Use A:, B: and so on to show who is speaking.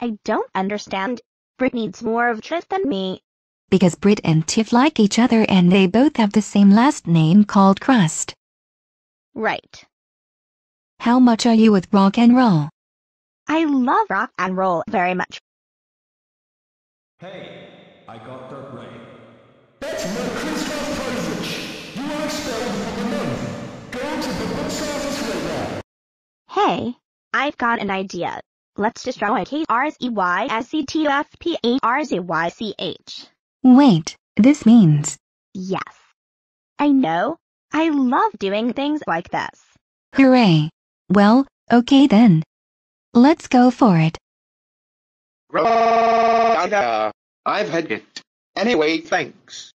A: I don't understand. Brit needs more of Tiff than me.
B: Because Brit and Tiff like each other and they both have the same last name called Crust.
A: Right.
B: How much are you with rock and roll?
A: I love rock and roll very much.
C: Hey, I got that right. That's my Christoph Parsich. You are expelled for the month. Go to the box office right now.
A: Hey, I've got an idea. Let's destroy KRZYSCTUFPARZYCH.
B: Wait, this means...
A: Yes. I know. I love doing things like this.
B: Hooray! Well, okay then. Let's go for it.
D: I've had it. Anyway, thanks.